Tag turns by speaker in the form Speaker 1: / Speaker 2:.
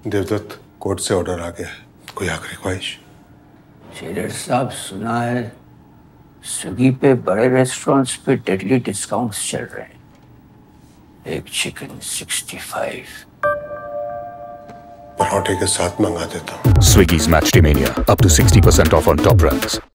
Speaker 1: Devdutt, court से order आ गया है। कोई आखिरी ख्वाहिश?
Speaker 2: शेरर साहब, सुना है स्विगी पे बड़े रेस्टोरेंट्स पे डेडली डिस्काउंट्स चल रहे हैं। एक चिकन 65
Speaker 1: पराठे के साथ मंगा देता हूँ।
Speaker 3: Swiggy's Match Day Mania, up to 60% off on top brands.